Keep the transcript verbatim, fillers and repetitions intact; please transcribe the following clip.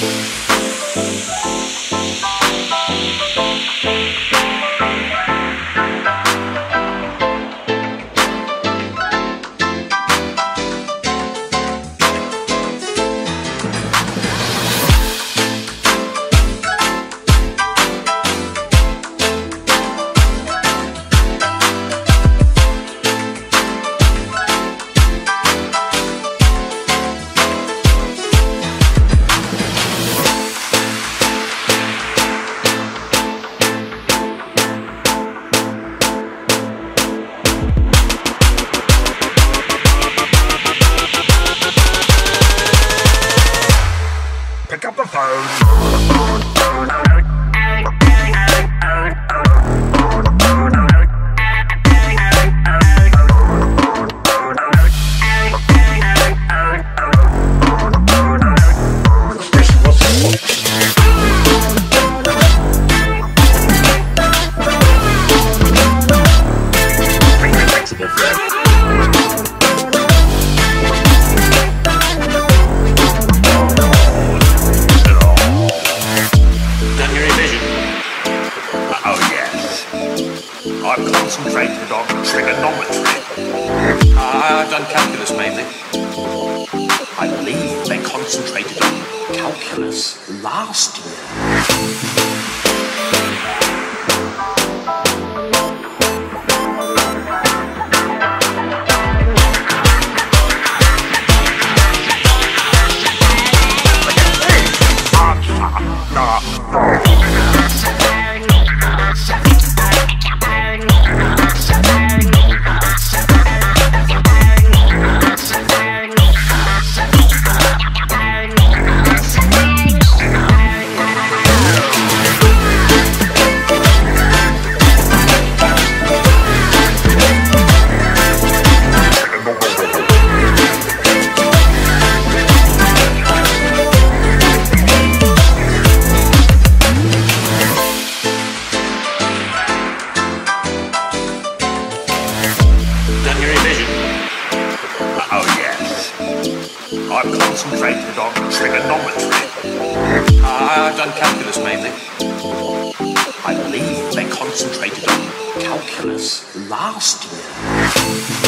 Pick up the phone. I've concentrated on trigonometry. Uh, I've done calculus mainly. I believe they concentrated on calculus last year. I've concentrated on trigonometry. Uh, I've done calculus mainly. I believe they concentrated on calculus last year.